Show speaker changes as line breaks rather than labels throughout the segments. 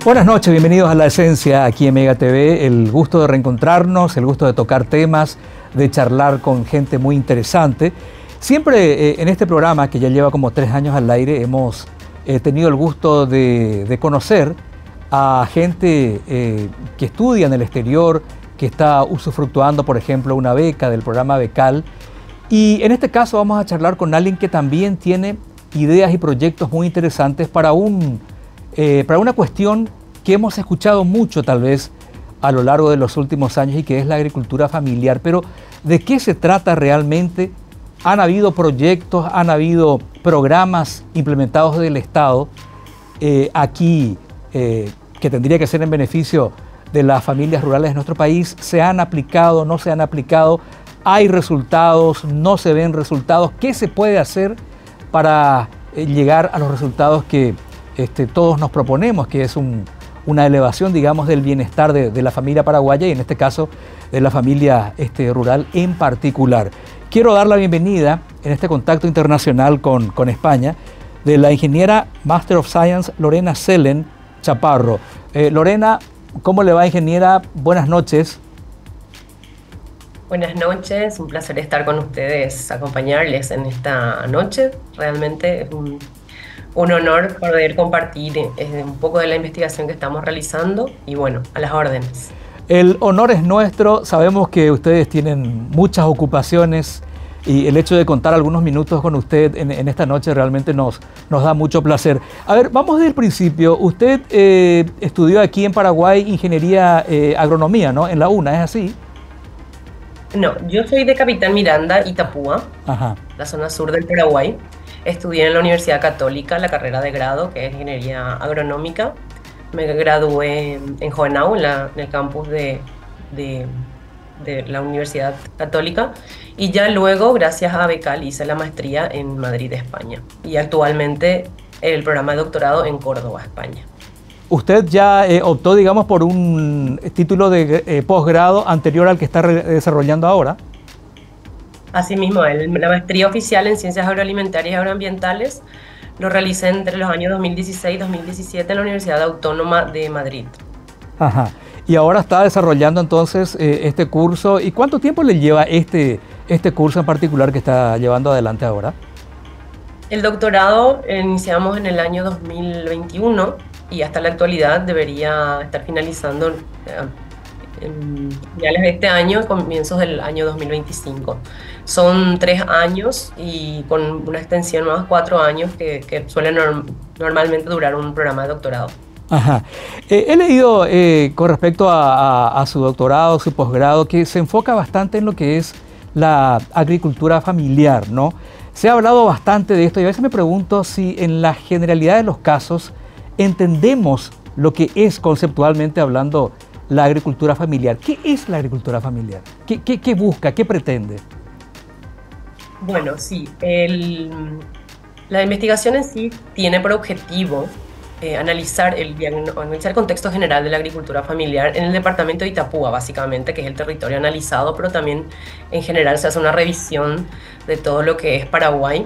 Buenas noches, bienvenidos a La Esencia aquí en Mega TV. El gusto de reencontrarnos, el gusto de tocar temas, de charlar con gente muy interesante. Siempre en este programa, que ya lleva como 3 años al aire, hemos tenido el gusto de conocer a gente que estudia en el exterior, que está usufructuando, por ejemplo, una beca del programa Becal. Y en este caso vamos a charlar con alguien que también tiene ideas y proyectos muy interesantes para una cuestión que hemos escuchado mucho tal vez a lo largo de los últimos años y que es la agricultura familiar. Pero ¿de qué se trata realmente? Han habido proyectos, han habido programas implementados del Estado aquí que tendría que ser en beneficio de las familias rurales de nuestro país. ¿Se han aplicado, no se han aplicado? ¿Hay resultados, no se ven resultados? ¿Qué se puede hacer para llegar a los resultados que todos nos proponemos, que es una elevación, digamos, del bienestar de la familia paraguaya y en este caso de la familia rural en particular? Quiero dar la bienvenida en este contacto internacional con España de la ingeniera Master of Science Lorena Selen Chaparro. Lorena, ¿cómo le va, ingeniera? Buenas noches.
Buenas noches, un placer estar con ustedes, acompañarles en esta noche. Realmente es un honor poder compartir un poco de la investigación que estamos realizando y bueno, a las órdenes.
El honor es nuestro, sabemos que ustedes tienen muchas ocupaciones y el hecho de contar algunos minutos con usted en esta noche realmente nos da mucho placer. A ver, vamos desde el principio. Usted estudió aquí en Paraguay ingeniería agronomía, ¿no? En la UNA, ¿es así?
No, yo soy de Capitán Miranda, Itapúa,
Ajá.
la zona sur del Paraguay. Estudié en la Universidad Católica la carrera de grado, que es ingeniería agronómica. Me gradué en Jovenau, en el campus de la Universidad Católica. Y ya luego, gracias a Becal, hice la maestría en Madrid, España. Y actualmente el programa de doctorado en Córdoba, España.
Usted ya optó, digamos, por un título de posgrado anterior al que está desarrollando ahora.
Asimismo, la maestría oficial en Ciencias Agroalimentarias y Agroambientales lo realicé entre los años 2016 y 2017 en la Universidad Autónoma de Madrid.
Ajá. Y ahora está desarrollando entonces este curso. ¿Y cuánto tiempo le lleva este curso en particular que está llevando adelante ahora?
El doctorado iniciamos en el año 2021 y hasta la actualidad debería estar finalizando en finales de este año, comienzos del año 2025. Son 3 años y con una extensión más 4 años que suelen normalmente durar un programa de doctorado.
Ajá. He leído con respecto a su doctorado, su posgrado, que se enfoca bastante en lo que es la agricultura familiar, ¿no? Se ha hablado bastante de esto y a veces me pregunto si en la generalidad de los casos entendemos lo que es conceptualmente hablando la agricultura familiar. ¿Qué es la agricultura familiar? ¿Qué busca? ¿Qué pretende?
Bueno, sí, la investigación en sí tiene por objetivo analizar el contexto general de la agricultura familiar en el departamento de Itapúa, básicamente, que es el territorio analizado, pero también en general se hace una revisión de todo lo que es Paraguay.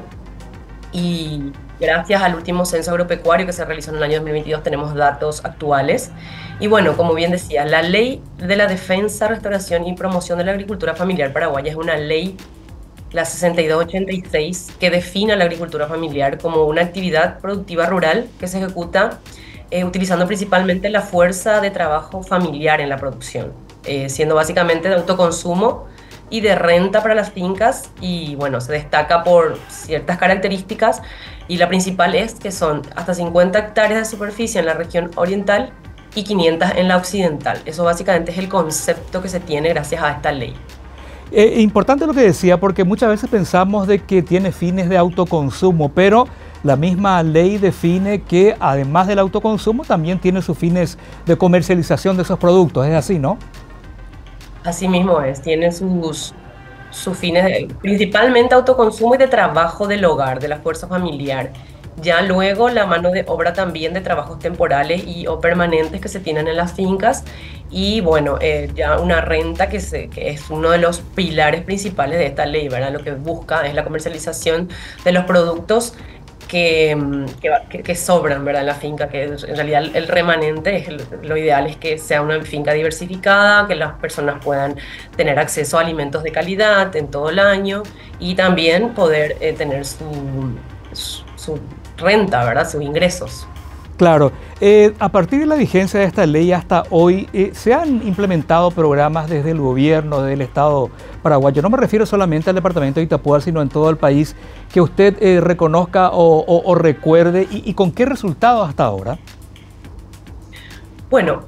Y gracias al último censo agropecuario que se realizó en el año 2022 tenemos datos actuales. Y bueno, como bien decía, la Ley de la Defensa, Restauración y Promoción de la Agricultura Familiar Paraguaya es una ley, la 6286, que define a la agricultura familiar como una actividad productiva rural que se ejecuta utilizando principalmente la fuerza de trabajo familiar en la producción, siendo básicamente de autoconsumo y de renta para las fincas, y bueno, se destaca por ciertas características y la principal es que son hasta 50 hectáreas de superficie en la región oriental y 500 en la occidental. Eso básicamente es el concepto que se tiene gracias a esta ley.
Importante lo que decía, porque muchas veces pensamos de que tiene fines de autoconsumo, pero la misma ley define que además del autoconsumo también tiene sus fines de comercialización de esos productos. Es así, ¿no?
Así mismo es, tiene sus fines principalmente autoconsumo y de trabajo del hogar, de la fuerza familiar. Ya luego la mano de obra también de trabajos temporales o permanentes que se tienen en las fincas y bueno, ya una renta que es uno de los pilares principales de esta ley, ¿verdad? Lo que busca es la comercialización de los productos que sobran, ¿verdad? En la finca, que en realidad el remanente, lo ideal es que sea una finca diversificada, que las personas puedan tener acceso a alimentos de calidad en todo el año y también poder tener su renta, ¿verdad? Sus ingresos.
Claro, a partir de la vigencia de esta ley hasta hoy, ¿se han implementado programas desde el gobierno del Estado paraguayo? No me refiero solamente al departamento de Itapúa, sino en todo el país, que usted reconozca o recuerde y con qué resultados hasta ahora.
Bueno,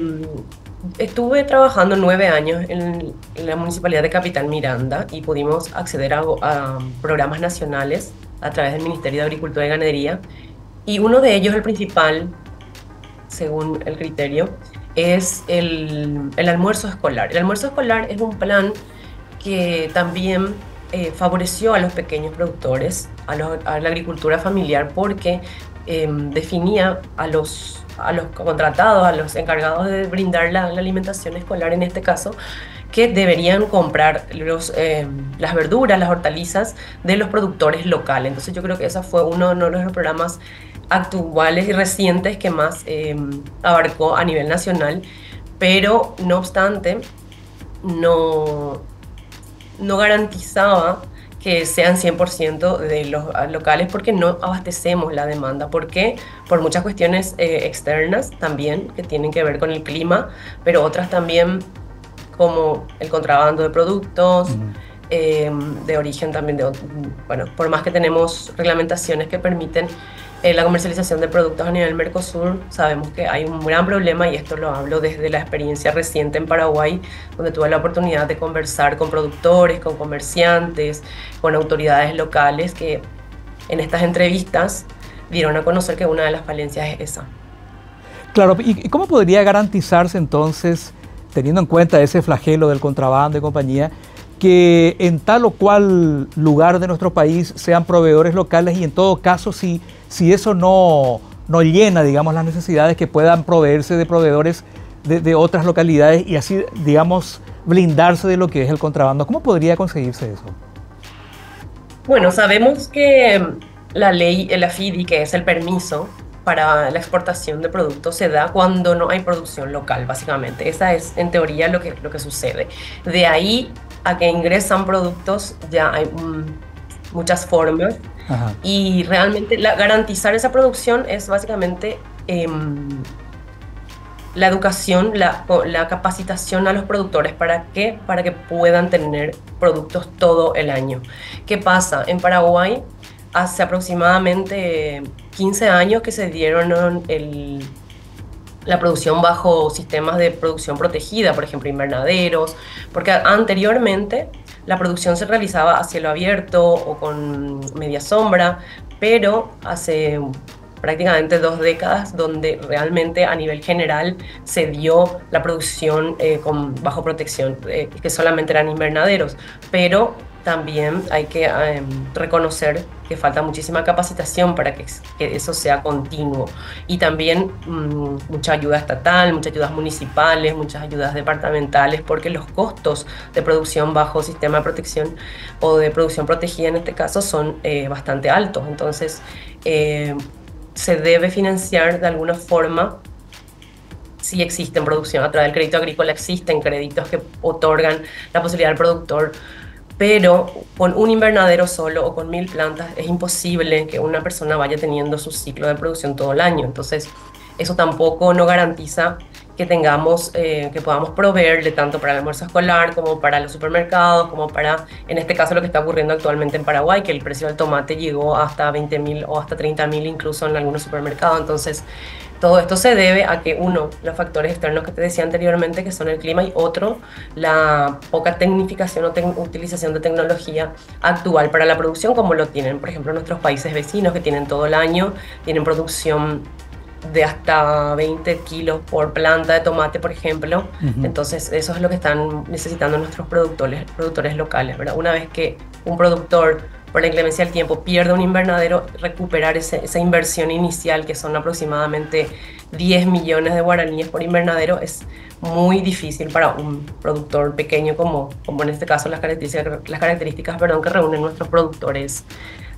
estuve trabajando 9 años en la Municipalidad de Capital Miranda y pudimos acceder a programas nacionales a través del Ministerio de Agricultura y Ganadería. Y uno de ellos, el principal, según el criterio, es el almuerzo escolar. El almuerzo escolar es un plan que también favoreció a los pequeños productores, a la agricultura familiar, porque definía a los contratados, a los encargados de brindar la alimentación escolar, en este caso, que deberían comprar las verduras, las hortalizas de los productores locales. Entonces yo creo que ese fue uno de los programas actuales y recientes que más abarcó a nivel nacional, pero no obstante, no garantizaba que sean 100% de los locales porque no abastecemos la demanda. ¿Por qué? Por muchas cuestiones externas también que tienen que ver con el clima, pero otras también como el contrabando de productos, de origen también bueno, por más que tenemos reglamentaciones que permiten la comercialización de productos a nivel Mercosur, sabemos que hay un gran problema y esto lo hablo desde la experiencia reciente en Paraguay, donde tuve la oportunidad de conversar con productores, con comerciantes, con autoridades locales que en estas entrevistas dieron a conocer que una de las falencias es esa.
Claro, ¿y cómo podría garantizarse entonces, teniendo en cuenta ese flagelo del contrabando y compañía, que en tal o cual lugar de nuestro país sean proveedores locales y en todo caso si eso no llena, digamos, las necesidades, que puedan proveerse de proveedores de otras localidades y así, digamos, blindarse de lo que es el contrabando? ¿Cómo podría conseguirse eso?
Bueno, sabemos que la ley, el AFIDI, que es el permiso para la exportación de productos, se da cuando no hay producción local, básicamente. Esa es, en teoría, lo que sucede. De ahí a que ingresan productos ya hay muchas formas.
Ajá.
Y realmente garantizar esa producción es básicamente la educación, la capacitación a los productores. ¿Para qué? Para que puedan tener productos todo el año. ¿Qué pasa? En Paraguay, hace aproximadamente 15 años que se dieron la producción bajo sistemas de producción protegida, por ejemplo, invernaderos, porque anteriormente la producción se realizaba a cielo abierto o con media sombra, pero hace prácticamente 2 décadas donde realmente a nivel general se dio la producción bajo protección, que solamente eran invernaderos, pero también hay que reconocer que falta muchísima capacitación para que eso sea continuo y también mucha ayuda estatal, muchas ayudas municipales, muchas ayudas departamentales, porque los costos de producción bajo sistema de protección o de producción protegida en este caso son bastante altos. Entonces se debe financiar de alguna forma. Si existen producción a través del crédito agrícola, existen créditos que otorgan la posibilidad al productor, pero con un invernadero solo o con 1000 plantas es imposible que una persona vaya teniendo su ciclo de producción todo el año. Entonces, eso tampoco no garantiza que que podamos proveerle tanto para el almuerzo escolar como para los supermercados, como para, en este caso, lo que está ocurriendo actualmente en Paraguay, que el precio del tomate llegó hasta 20.000 o hasta 30.000 incluso en algunos supermercados. Entonces, todo esto se debe a que, uno, los factores externos que te decía anteriormente, que son el clima, y otro, la poca tecnificación o utilización de tecnología actual para la producción, como lo tienen, por ejemplo, nuestros países vecinos, que tienen todo el año, tienen producción de hasta 20 kilos por planta de tomate, por ejemplo. Entonces, eso es lo que están necesitando nuestros productores locales, ¿verdad? Una vez que un productor, por la inclemencia del tiempo, pierde un invernadero, recuperar esa inversión inicial, que son aproximadamente 10 millones de guaraníes por invernadero, es muy difícil para un productor pequeño como en este caso las características que reúnen nuestros productores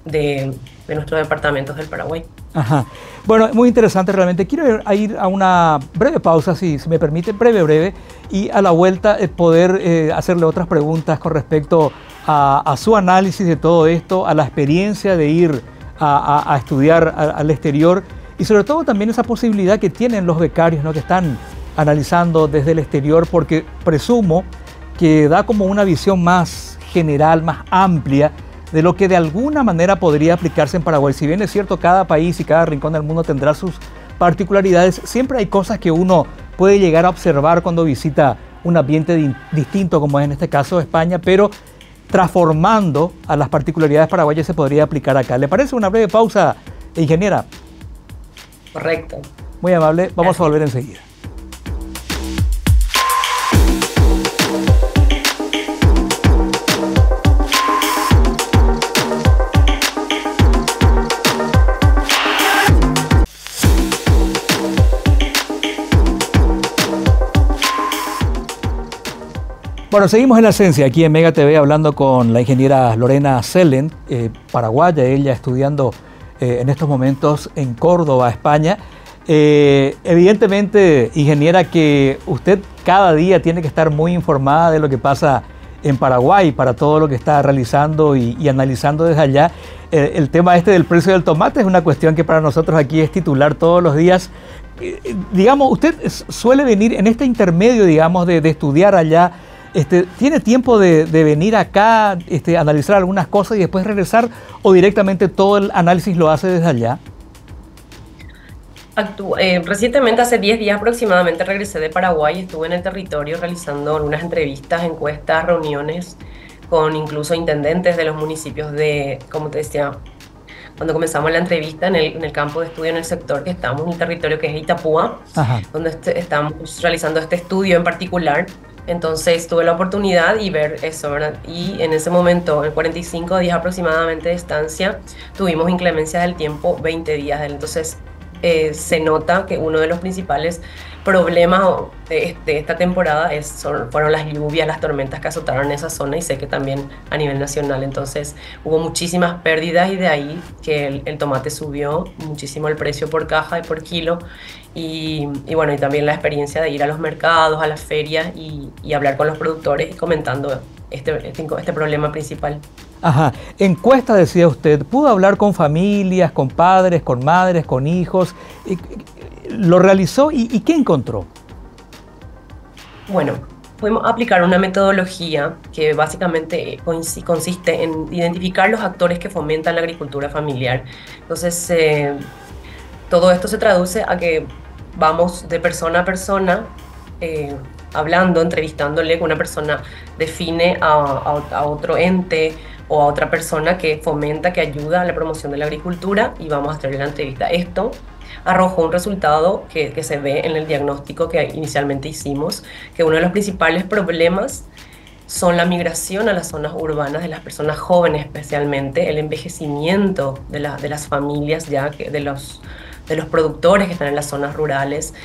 de nuestros departamentos del Paraguay.
Ajá. Bueno, muy interesante realmente. Quiero ir a una breve pausa, si me permite, breve, y a la vuelta poder hacerle otras preguntas con respecto a su análisis de todo esto, a la experiencia de ir a estudiar al exterior y sobre todo también esa posibilidad que tienen los becarios, ¿no?, que están analizando desde el exterior, porque presumo que da como una visión más general, más amplia de lo que de alguna manera podría aplicarse en Paraguay. Si bien es cierto, cada país y cada rincón del mundo tendrá sus particularidades, siempre hay cosas que uno puede llegar a observar cuando visita un ambiente distinto, como es en este caso España, pero transformando a las particularidades paraguayas se podría aplicar acá. ¿Le parece una breve pausa, ingeniera?
Correcto.
Muy amable, vamos a volver enseguida. Bueno, seguimos en la esencia aquí en Mega TV hablando con la ingeniera Lorena Selen, paraguaya, ella estudiando en estos momentos en Córdoba, España. Evidentemente, ingeniera, que usted cada día tiene que estar muy informada de lo que pasa en Paraguay para todo lo que está realizando y analizando desde allá. El tema este del precio del tomate es una cuestión que para nosotros aquí es titular todos los días. Digamos, usted suele venir en este intermedio, digamos, de estudiar allá. ¿Tiene tiempo de venir acá, analizar algunas cosas y después regresar, o directamente todo el análisis lo hace desde allá?
Recientemente, hace 10 días aproximadamente, regresé de Paraguay. Estuve en el territorio realizando algunas entrevistas, encuestas, reuniones con incluso intendentes de los municipios de, como te decía, cuando comenzamos la entrevista en el campo de estudio, en el sector que estamos, en el territorio que es Itapúa, Ajá. Donde estamos realizando este estudio en particular. Entonces tuve la oportunidad y ver eso, ¿verdad? Y en ese momento, en 45 días aproximadamente de estancia, tuvimos inclemencia del tiempo 20 días. Entonces se nota que uno de los principales problemas de esta temporada fueron las lluvias, las tormentas que azotaron esa zona, y sé que también a nivel nacional. Entonces hubo muchísimas pérdidas y de ahí que el tomate subió muchísimo el precio por caja y por kilo. Y bueno, y también la experiencia de ir a los mercados, a las ferias y hablar con los productores y comentando este problema principal.
Ajá. Encuesta, decía usted. ¿Pudo hablar con familias, con padres, con madres, con hijos? ¿Lo realizó y qué encontró?
Bueno, pudimos aplicar una metodología que básicamente consiste en identificar los actores que fomentan la agricultura familiar. Entonces, todo esto se traduce a que vamos de persona a persona, hablando, entrevistándole. Una persona define a otro ente o a otra persona que fomenta, que ayuda a la promoción de la agricultura, y vamos a hacerle la entrevista. Esto arrojó un resultado que se ve en el diagnóstico que inicialmente hicimos, que uno de los principales problemas son la migración a las zonas urbanas de las personas jóvenes, especialmente el envejecimiento de las familias, ya que de los productores que están en las zonas rurales.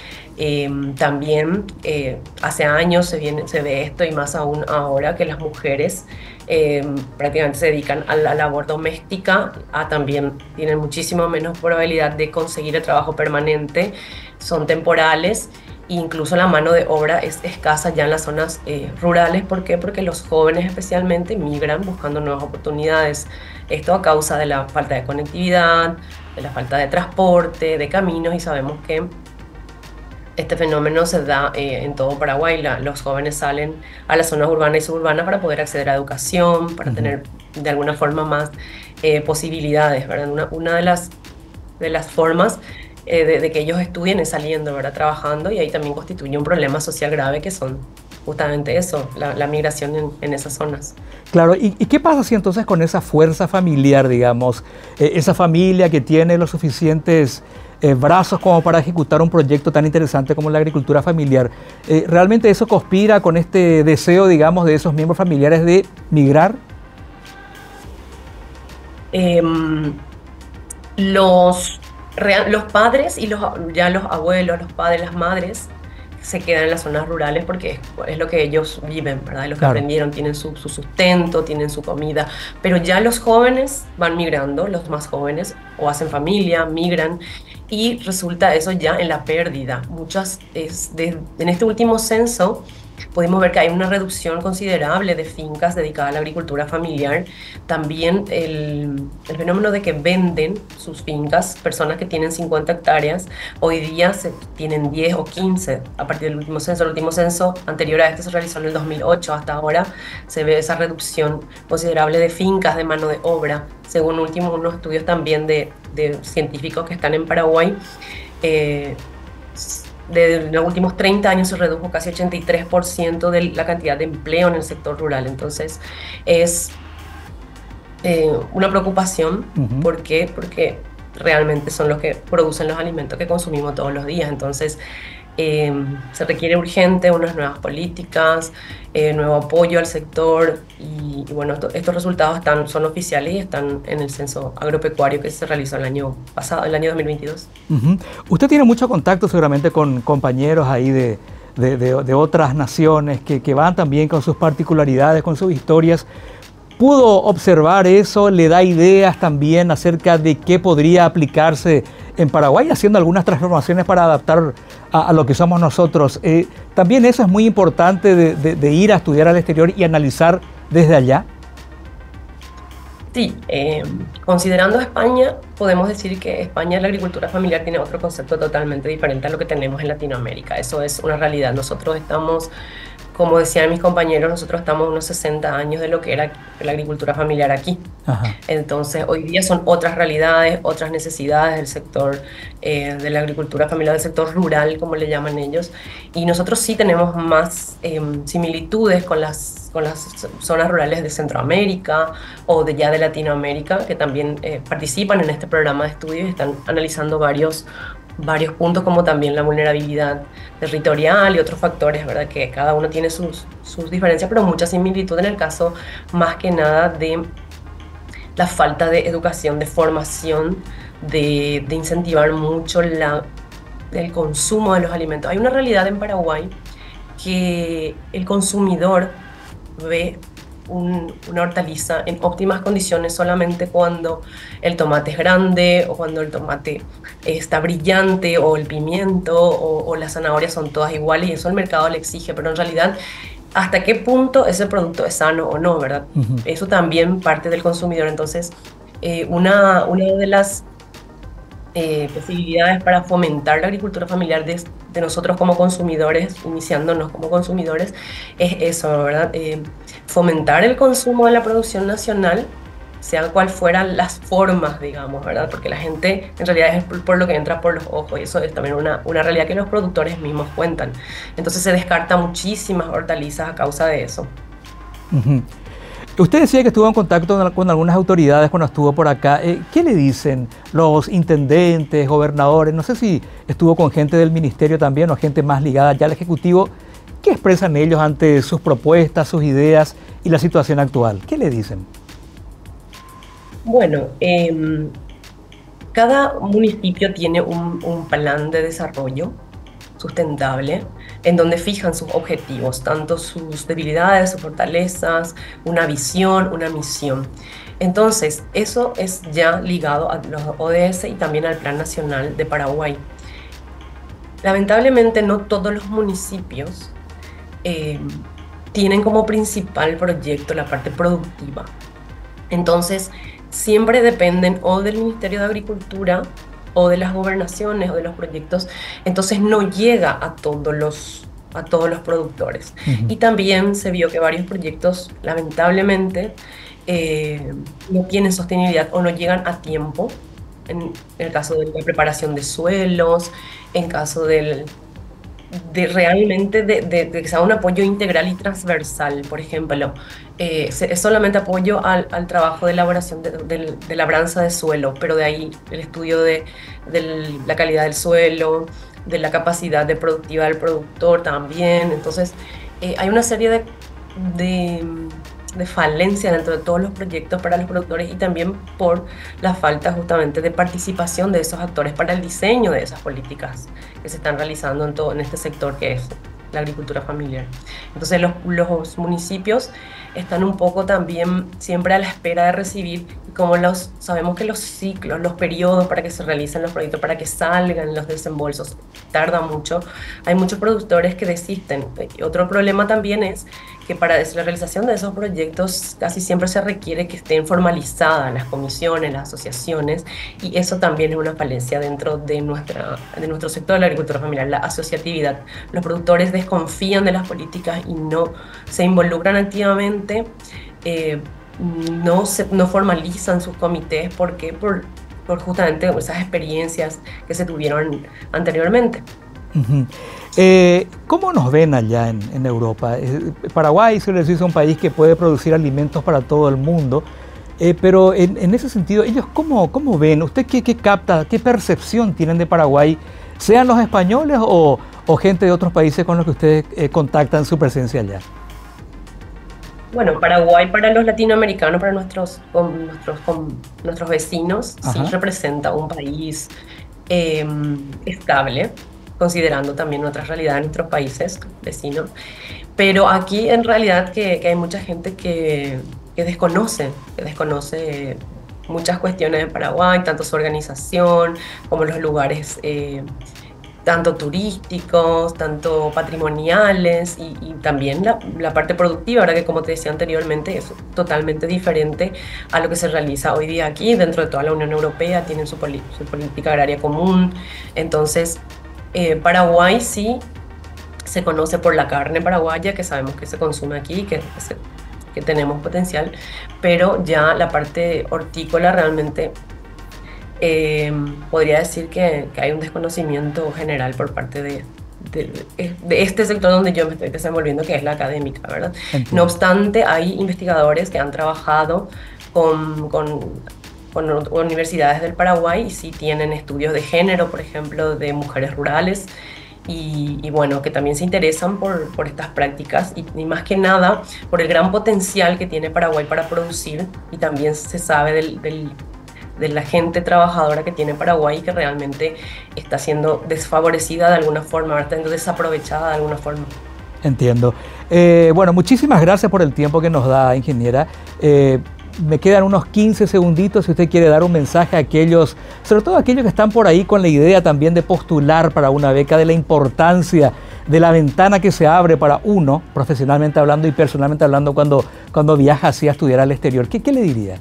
También hace años se ve esto, y más aún ahora que las mujeres prácticamente se dedican a la labor doméstica, también tienen muchísimo menos probabilidad de conseguir el trabajo permanente, son temporales, e incluso la mano de obra es escasa ya en las zonas rurales. ¿Por qué? Porque los jóvenes especialmente migran buscando nuevas oportunidades. Esto a causa de la falta de conectividad, de la falta de transporte, de caminos, y sabemos que este fenómeno se da en todo Paraguay. Los jóvenes salen a las zonas urbanas y suburbanas para poder acceder a educación, para tener de alguna forma más posibilidades, ¿verdad? Una de las formas de que ellos estudien es saliendo, ¿verdad? Trabajando, y ahí también constituye un problema social grave, que son justamente eso, la migración en esas zonas.
Claro, ¿y qué pasa si entonces con esa fuerza familiar, digamos, esa familia que tiene los suficientes brazos como para ejecutar un proyecto tan interesante como la agricultura familiar? ¿Realmente eso conspira con este deseo, digamos, de esos miembros familiares de migrar?
Los padres y los abuelos, los padres, las madres se quedan en las zonas rurales porque es lo que ellos viven, ¿verdad? Es lo que
Claro.
aprendieron, tienen su sustento, tienen su comida, pero ya los jóvenes van migrando, los más jóvenes, o hacen familia, migran, y resulta eso ya en la pérdida. En este último censo pudimos ver que hay una reducción considerable de fincas dedicadas a la agricultura familiar. También el fenómeno de que venden sus fincas, personas que tienen 50 hectáreas, hoy día tienen 10 o 15 a partir del último censo. El último censo anterior a este se realizó en el 2008, hasta ahora se ve esa reducción considerable de fincas, de mano de obra, según unos estudios también de científicos que están en Paraguay. De los últimos 30 años se redujo casi 83% de la cantidad de empleo en el sector rural. Entonces es una preocupación.
Ujú.
¿Por qué? Porque realmente son los que producen los alimentos que consumimos todos los días. Entonces se requiere urgente unas nuevas políticas, nuevo apoyo al sector y bueno, estos resultados son oficiales y están en el censo agropecuario que se realizó el año pasado, el año 2022.
Ujú. Usted tiene mucho contacto seguramente con compañeros ahí de otras naciones que van también con sus particularidades, con sus historias. ¿Pudo observar eso? ¿Le da ideas también acerca de qué podría aplicarse en Paraguay, haciendo algunas transformaciones para adaptar a lo que somos nosotros? También eso es muy importante de ir a estudiar al exterior y analizar desde allá.
Sí, considerando España, podemos decir que España la agricultura familiar tiene otro concepto totalmente diferente a lo que tenemos en Latinoamérica. Eso es una realidad. Nosotros estamos, como decían mis compañeros, nosotros estamos unos 60 años de lo que era la agricultura familiar aquí.
Ajá.
Entonces, hoy día son otras realidades, otras necesidades del sector de la agricultura familiar, del sector rural, como le llaman ellos. Y nosotros sí tenemos más similitudes con las zonas rurales de Centroamérica o de Latinoamérica, que también participan en este programa de estudio y están analizando varios puntos, como también la vulnerabilidad territorial y otros factores, ¿verdad? Que cada uno tiene sus diferencias, pero mucha similitud en el caso, más que nada, de la falta de educación, de formación, de incentivar mucho el consumo de los alimentos. Hay una realidad en Paraguay que el consumidor ve una hortaliza en óptimas condiciones solamente cuando el tomate es grande o cuando el tomate está brillante o el pimiento o las zanahorias son todas iguales, y eso el mercado le exige, pero en realidad hasta qué punto ese producto es sano o no, ¿verdad?
Uh-huh.
Eso también parte del consumidor. Entonces una de las posibilidades para fomentar la agricultura familiar de nosotros como consumidores, iniciándonos como consumidores, es eso, ¿verdad? Fomentar el consumo de la producción nacional, sean cual fueran las formas, digamos, ¿verdad? Porque la gente en realidad es por lo que entra por los ojos, y eso es también una realidad que los productores mismos cuentan. Entonces se descarta muchísimas hortalizas a causa de eso.
Uh-huh. Usted decía que estuvo en contacto con algunas autoridades cuando estuvo por acá. ¿Qué le dicen los intendentes, gobernadores? No sé si estuvo con gente del ministerio también o gente más ligada ya al Ejecutivo. ¿Qué expresan ellos ante sus propuestas, sus ideas y la situación actual? ¿Qué le dicen?
Bueno, cada municipio tiene un plan de desarrollo sustentable, en donde fijan sus objetivos, tanto sus debilidades, sus fortalezas, una visión, una misión. Entonces, eso es ya ligado a los ODS y también al Plan Nacional de Paraguay. Lamentablemente, no todos los municipios tienen como principal proyecto la parte productiva. Entonces, siempre dependen o del Ministerio de Agricultura o de las gobernaciones o de los proyectos, entonces no llega a todos los productores. Uh-huh. Y también se vio que varios proyectos, lamentablemente, no tienen sostenibilidad o no llegan a tiempo, en el caso de la preparación de suelos, en caso de realmente que sea un apoyo integral y transversal. Por ejemplo, es solamente apoyo al trabajo de elaboración de labranza de suelo, pero de ahí el estudio de la calidad del suelo, de la capacidad productiva del productor también. Entonces, hay una serie de, de falencia dentro de todos los proyectos para los productores y también por la falta justamente de participación de esos actores para el diseño de esas políticas que se están realizando en este sector que es la agricultura familiar. Entonces los municipios están un poco también siempre a la espera de recibir, y como sabemos que los ciclos, los periodos para que se realicen los proyectos, para que salgan los desembolsos, tarda mucho, hay muchos productores que desisten. Y otro problema también es que para la realización de esos proyectos casi siempre se requiere que estén formalizadas las comisiones, las asociaciones, y eso también es una falencia dentro de nuestro sector de la agricultura familiar, la asociatividad. Los productores desconfían de las políticas y no se involucran activamente, no formalizan sus comités. ¿Por qué? Por justamente esas experiencias que se tuvieron anteriormente.
Uh-huh. ¿Cómo nos ven allá en Europa? Paraguay suele decirse un país que puede producir alimentos para todo el mundo, pero en ese sentido, ¿ellos cómo ven? ¿Usted qué capta, qué percepción tienen de Paraguay? ¿Sean los españoles o gente de otros países con los que ustedes contactan su presencia allá?
Bueno, Paraguay para los latinoamericanos, para nuestros vecinos, sí representa un país estable, considerando también otras realidades de nuestros países vecinos. Pero aquí en realidad que hay mucha gente que desconoce muchas cuestiones de Paraguay, tanto su organización como los lugares tanto turísticos, tanto patrimoniales y también la parte productiva, ahora que como te decía anteriormente es totalmente diferente a lo que se realiza hoy día aquí. Dentro de toda la Unión Europea tienen su política agraria común. Entonces Paraguay sí se conoce por la carne paraguaya, que sabemos que se consume aquí, que tenemos potencial, pero ya la parte hortícola realmente podría decir que hay un desconocimiento general por parte de este sector donde yo me estoy desenvolviendo, que es la académica, ¿verdad? Entiendo. No obstante, hay investigadores que han trabajado con universidades del Paraguay y sí tienen estudios de género, por ejemplo, de mujeres rurales, y bueno, que también se interesan por estas prácticas y más que nada por el gran potencial que tiene Paraguay para producir, y también se sabe de la gente trabajadora que tiene Paraguay y que realmente está siendo desfavorecida de alguna forma, está siendo desaprovechada de alguna forma.
Entiendo. Bueno, muchísimas gracias por el tiempo que nos da, ingeniera. Me quedan unos 15 segunditos si usted quiere dar un mensaje a aquellos, sobre todo a aquellos que están por ahí con la idea también de postular para una beca, de la importancia de la ventana que se abre para uno, profesionalmente hablando y personalmente hablando, cuando viaja así a estudiar al exterior. ¿Qué le diría?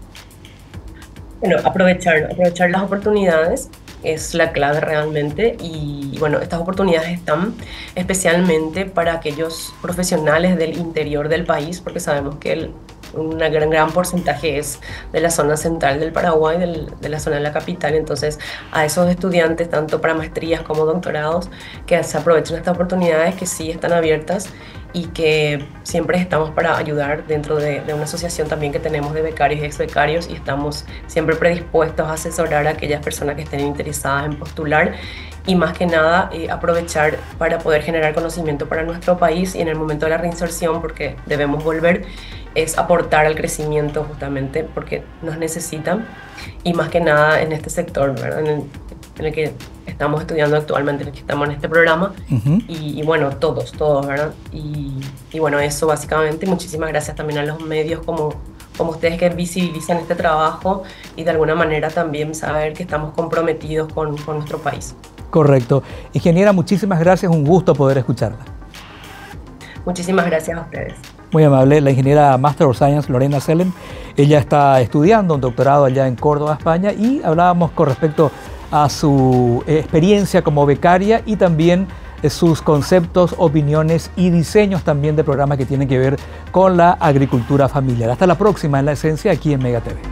Bueno, aprovechar las oportunidades es la clave realmente, y bueno, estas oportunidades están especialmente para aquellos profesionales del interior del país, porque sabemos que un gran porcentaje es de la zona central del Paraguay, de la zona de la capital. Entonces a esos estudiantes, tanto para maestrías como doctorados, que se aprovechen estas oportunidades que sí están abiertas y que siempre estamos para ayudar dentro de una asociación también que tenemos de becarios y exbecarios, y estamos siempre predispuestos a asesorar a aquellas personas que estén interesadas en postular, y más que nada aprovechar para poder generar conocimiento para nuestro país, y en el momento de la reinserción, porque debemos volver, es aportar al crecimiento justamente porque nos necesitan, y más que nada en este sector, ¿verdad? En el que estamos estudiando actualmente, en el que estamos en este programa. Y bueno, todos, ¿verdad? Y bueno, eso básicamente. Muchísimas gracias también a los medios como ustedes, que visibilizan este trabajo y de alguna manera también saber que estamos comprometidos con nuestro país.
Correcto. Ingeniera, muchísimas gracias, un gusto poder escucharla.
Muchísimas gracias a ustedes.
Muy amable, la ingeniera Master of Science Lorena Selen. Ella está estudiando un doctorado allá en Córdoba, España, y hablábamos con respecto a su experiencia como becaria y también sus conceptos, opiniones y diseños también de programas que tienen que ver con la agricultura familiar. Hasta la próxima en La Esencia, aquí en Mega TV.